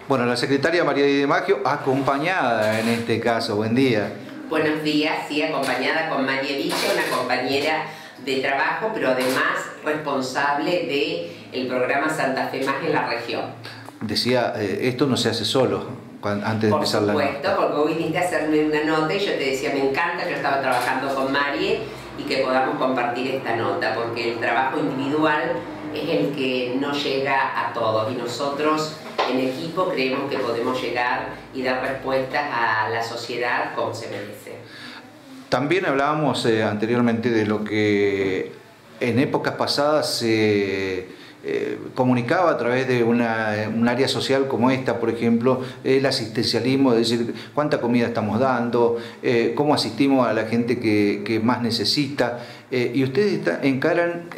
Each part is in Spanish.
Bueno, la secretaria María de Maggio, acompañada en este caso. Buen día. Buenos días, sí, acompañada con María Villa, una compañera de trabajo, pero además responsable del programa Santa Fe Más en la región. Decía, esto no se hace solo, antes de empezar la nota. Por supuesto, porque hoy viniste a hacerme una nota y yo te decía, me encanta, yo estaba trabajando con María y que podamos compartir esta nota, porque el trabajo individual es el que no llega a todos y nosotros en equipo creemos que podemos llegar y dar respuestas a la sociedad como se merece. También hablábamos anteriormente de lo que en épocas pasadas se comunicaba a través de un área social como esta, por ejemplo, el asistencialismo, es decir, cuánta comida estamos dando, cómo asistimos a la gente que más necesita, y ustedes encaran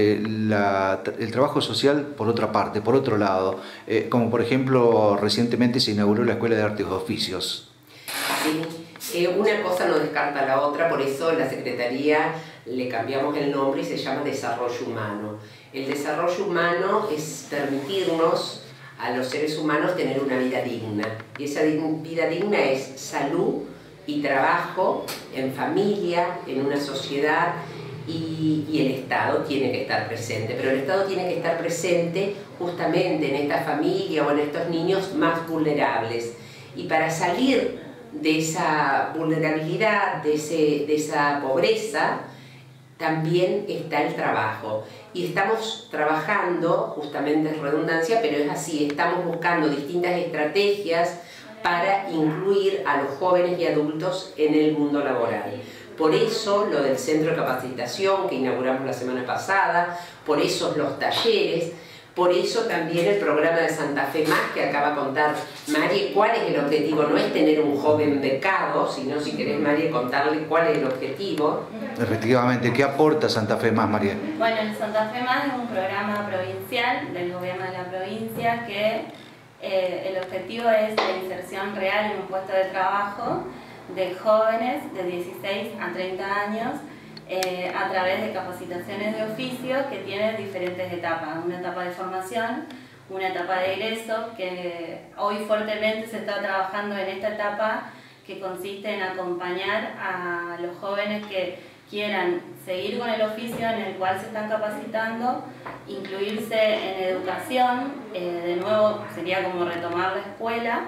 el trabajo social por otra parte, por otro lado, como por ejemplo recientemente se inauguró la Escuela de Artes y Oficios. Sí, una cosa no descarta la otra, por eso la Secretaría le cambiamos el nombre y se llama Desarrollo Humano. El desarrollo humano es permitirnos a los seres humanos tener una vida digna. Y esa vida digna es salud y trabajo en familia, en una sociedad, y el Estado tiene que estar presente. Pero el Estado tiene que estar presente justamente en esta familia o en estos niños más vulnerables. Y para salir de esa vulnerabilidad, de esa pobreza, también está el trabajo. Y estamos trabajando, justamente es redundancia, pero es así, estamos buscando distintas estrategias para incluir a los jóvenes y adultos en el mundo laboral. Por eso lo del centro de capacitación que inauguramos la semana pasada, por eso los talleres, por eso también el programa de Santa Fe Más que acaba de contar María. ¿Cuál es el objetivo? No es tener un joven becado, sino, si querés, María, contarle cuál es el objetivo. Efectivamente, ¿qué aporta Santa Fe Más, María? Bueno, el Santa Fe Más es un programa provincial del gobierno de la provincia que el objetivo es la inserción real en un puesto de trabajo de jóvenes de 16 a 30 años a través de capacitaciones de oficio que tienen diferentes etapas. Una etapa de formación, una etapa de egreso, que hoy fuertemente se está trabajando en esta etapa que consiste en acompañar a los jóvenes que quieran seguir con el oficio en el cual se están capacitando, incluirse en educación, de nuevo sería como retomar la escuela,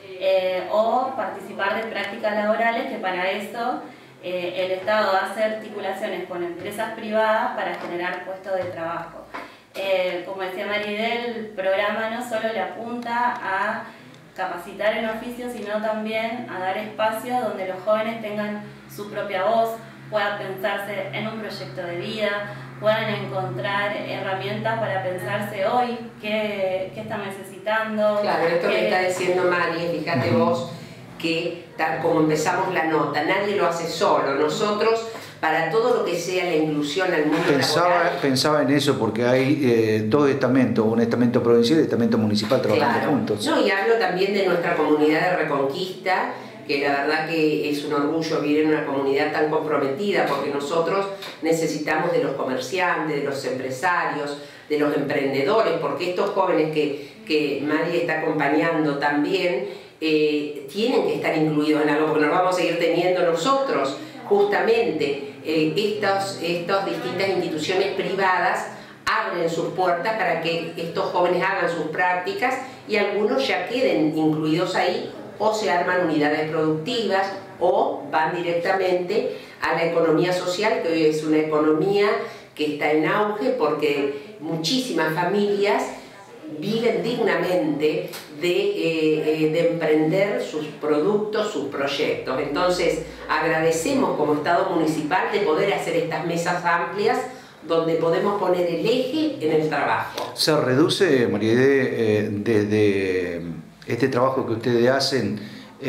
o participar de prácticas laborales, que para eso el Estado hace articulaciones con empresas privadas para generar puestos de trabajo. Como decía Maridel, el programa no solo le apunta a capacitar en oficio, sino también a dar espacio donde los jóvenes tengan su propia voz, puedan pensarse en un proyecto de vida, puedan encontrar herramientas para pensarse hoy qué están necesitando. Claro, esto que está diciendo María, fíjate vos, que tal como empezamos la nota, nadie lo hace solo. Nosotros, para todo lo que sea la inclusión al mundo laboral... Pensaba en eso porque hay dos estamentos, un estamento provincial y un estamento municipal trabajando juntos. No, y hablo también de nuestra comunidad de Reconquista, que la verdad que es un orgullo vivir en una comunidad tan comprometida, porque nosotros necesitamos de los comerciantes, de los empresarios, de los emprendedores, porque estos jóvenes que María está acompañando también tienen que estar incluidos en algo, porque nos vamos a seguir teniendo nosotros. Justamente estas distintas instituciones privadas abren sus puertas para que estos jóvenes hagan sus prácticas y algunos ya queden incluidos ahí, o se arman unidades productivas o van directamente a la economía social, que hoy es una economía que está en auge porque muchísimas familias viven dignamente de emprender sus productos, sus proyectos. Entonces agradecemos como Estado municipal de poder hacer estas mesas amplias donde podemos poner el eje en el trabajo. ¿Se reduce, María, desde este trabajo que ustedes hacen,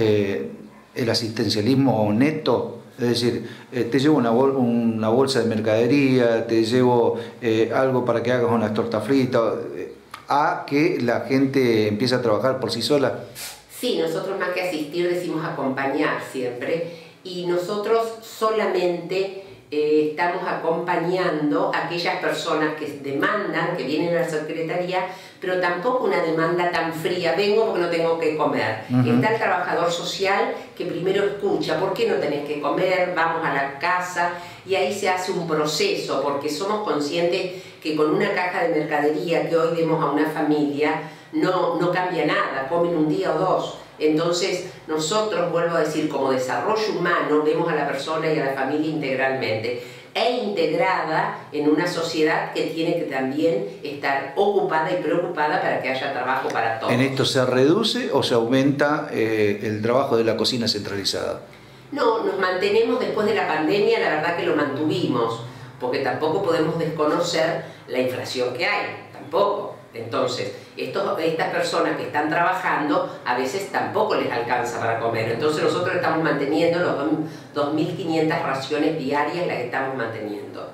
el asistencialismo neto? Es decir, te llevo una bolsa de mercadería, te llevo algo para que hagas unas tortas fritas, a que la gente empiece a trabajar por sí sola? Sí, nosotros más que asistir decimos acompañar siempre, y nosotros solamente estamos acompañando a aquellas personas que demandan, que vienen a la Secretaría, pero tampoco una demanda tan fría, vengo porque no tengo que comer. Está el trabajador social que primero escucha, ¿por qué no tenés que comer? Vamos a la casa, y ahí se hace un proceso, porque somos conscientes que con una caja de mercadería que hoy demos a una familia, no cambia nada, comen un día o dos. Entonces nosotros, vuelvo a decir, como desarrollo humano, vemos a la persona y a la familia integralmente e integrada en una sociedad que tiene que también estar ocupada y preocupada para que haya trabajo para todos. ¿En esto se reduce o se aumenta el trabajo de la cocina centralizada? No, nos mantenemos después de la pandemia, la verdad que lo mantuvimos, porque tampoco podemos desconocer la inflación que hay, tampoco. Entonces, estas personas que están trabajando, a veces tampoco les alcanza para comer. Entonces nosotros estamos manteniendo los 2.500 raciones diarias, las estamos manteniendo.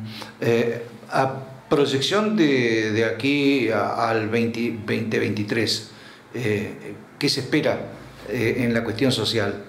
A proyección de aquí al 2023, ¿qué se espera en la cuestión social?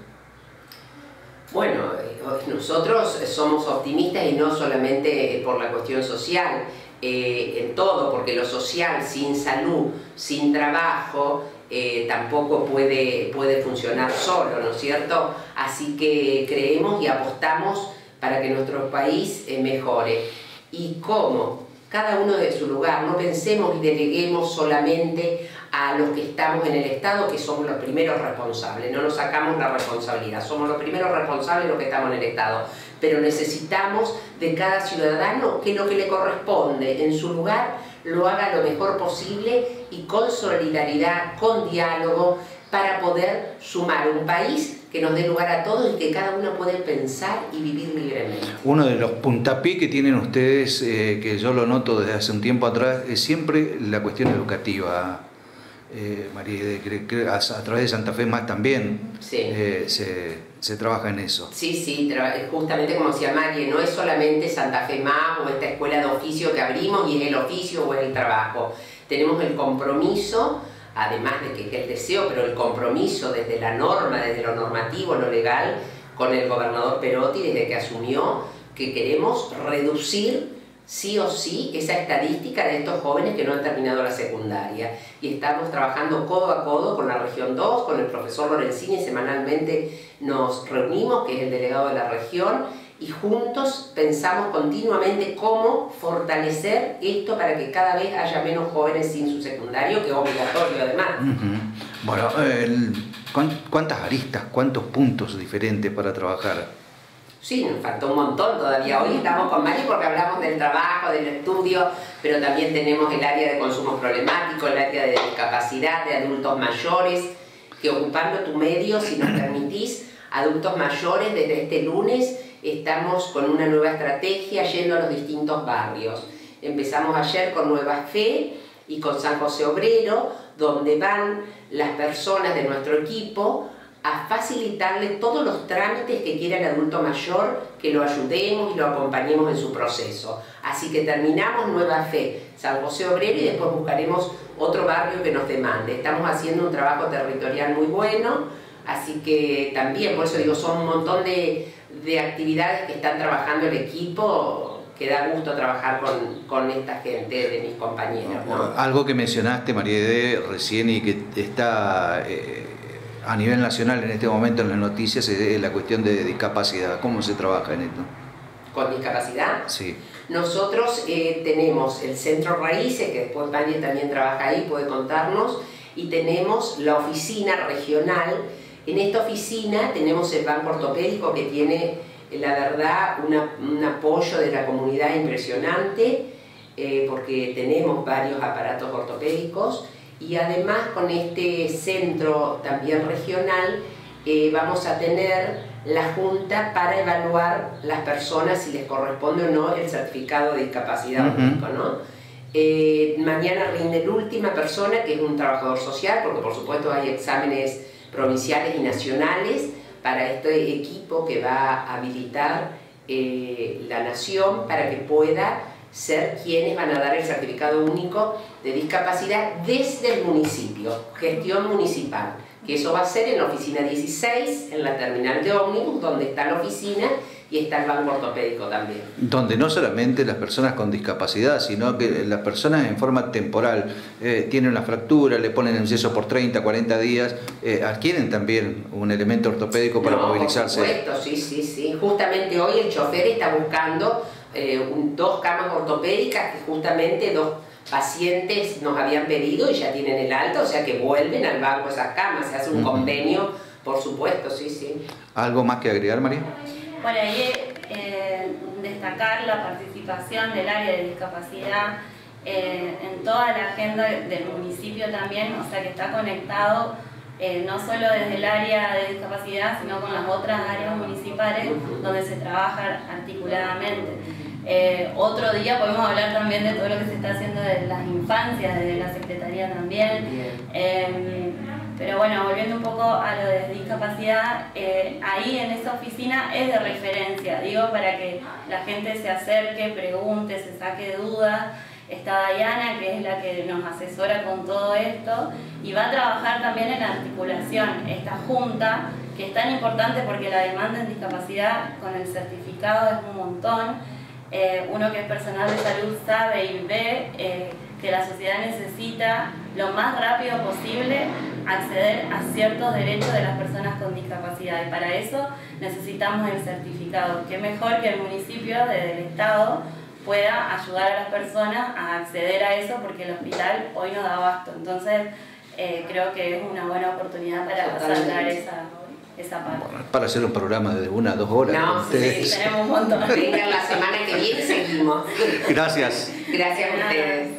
Bueno, nosotros somos optimistas y no solamente por la cuestión social, en todo, porque lo social sin salud, sin trabajo, tampoco puede funcionar solo, ¿no es cierto? Así que creemos y apostamos para que nuestro país mejore. ¿Y cómo? Cada uno de su lugar, no pensemos y deleguemos solamente a los que estamos en el Estado, que somos los primeros responsables, no nos sacamos la responsabilidad, somos los primeros responsables los que estamos en el Estado, pero necesitamos de cada ciudadano que lo que le corresponde en su lugar lo haga lo mejor posible y con solidaridad, con diálogo, para poder sumar un país que nos dé lugar a todos y que cada uno pueda pensar y vivir libremente. Uno de los puntapiés que tienen ustedes, que yo lo noto desde hace un tiempo atrás, es siempre la cuestión educativa. María, a través de Santa Fe Más también sí. se trabaja en eso. Sí, justamente como decía María, no es solamente Santa Fe Más o esta escuela de oficio que abrimos y es el oficio o es el trabajo. Tenemos el compromiso, además de que es el deseo, pero el compromiso desde la norma, desde lo normativo, lo legal, con el gobernador Perotti desde que asumió, que queremos reducir sí o sí esa estadística de estos jóvenes que no han terminado la secundaria. Y estamos trabajando codo a codo con la región 2, con el profesor Lorenzini, semanalmente nos reunimos, que es el delegado de la región, y juntos pensamos continuamente cómo fortalecer esto para que cada vez haya menos jóvenes sin su secundario, que es obligatorio además. Bueno, ¿cuántas aristas, cuántos puntos diferentes para trabajar? Sí, nos faltó un montón todavía. Hoy estamos con Mari porque hablamos del trabajo, del estudio, pero también tenemos el área de consumos problemáticos, el área de discapacidad, de adultos mayores, que ocupando tu medio, si nos permitís, adultos mayores, desde este lunes estamos con una nueva estrategia yendo a los distintos barrios. Empezamos ayer con Nueva Fe y con San José Obrero, donde van las personas de nuestro equipo a facilitarle todos los trámites que quiera el adulto mayor, que lo ayudemos y lo acompañemos en su proceso. Así que terminamos Nueva Fe, San José Obrero y después buscaremos otro barrio que nos demande. Estamos haciendo un trabajo territorial muy bueno, así que también, por eso digo, son un montón de actividades que están trabajando el equipo, que da gusto trabajar con esta gente de mis compañeros, ¿no? Algo que mencionaste, María, recién y que está a nivel nacional en este momento en las noticias es la cuestión de discapacidad. ¿Cómo se trabaja en esto? ¿Con discapacidad? Sí. Nosotros tenemos el Centro Raíces, que después María también trabaja ahí, puede contarnos, y tenemos la oficina regional. En esta oficina tenemos el banco ortopédico que tiene, la verdad, un apoyo de la comunidad impresionante, porque tenemos varios aparatos ortopédicos. Y además con este centro también regional vamos a tener la junta para evaluar las personas si les corresponde o no el certificado de discapacidad único, ¿no? Mañana rinde la última persona, que es un trabajador social, porque por supuesto hay exámenes provinciales y nacionales para este equipo que va a habilitar la nación para que pueda ser quienes van a dar el certificado único de discapacidad desde el municipio, gestión municipal, que eso va a ser en la oficina 16, en la terminal de ómnibus, donde está la oficina y está el banco ortopédico también. Donde no solamente las personas con discapacidad, sino que las personas en forma temporal tienen una fractura, le ponen en yeso por 30, 40 días, adquieren también un elemento ortopédico para movilizarse. Por supuesto, sí. Justamente hoy el chofer está buscando 2 camas ortopédicas que justamente 2 pacientes nos habían pedido y ya tienen el alta, o sea que vuelven al banco esas camas, se hace un convenio, por supuesto, sí. ¿Algo más que agregar, María? Bueno, ahí destacar la participación del área de discapacidad en toda la agenda del municipio también, o sea que está conectado no solo desde el área de discapacidad, sino con las otras áreas municipales donde se trabaja articuladamente. Otro día podemos hablar también de todo lo que se está haciendo de las infancias, de la Secretaría también. Pero bueno, volviendo un poco a lo de discapacidad, ahí en esa oficina es de referencia, digo, para que la gente se acerque, pregunte, se saque dudas. Está Diana, que es la que nos asesora con todo esto, y va a trabajar también en la articulación, esta junta, que es tan importante porque la demanda en discapacidad con el certificado es un montón. Uno que es personal de salud sabe y ve que la sociedad necesita lo más rápido posible acceder a ciertos derechos de las personas con discapacidad, y para eso necesitamos el certificado. Qué mejor que el municipio desde el Estado pueda ayudar a las personas a acceder a eso, porque el hospital hoy no da abasto. Entonces creo que es una buena oportunidad para sacar esa parte. Bueno, para hacer un programa de 1 a 2 horas. No, sí, tenemos un montón. Vengan la semana que viene, seguimos. Gracias. Gracias a ustedes.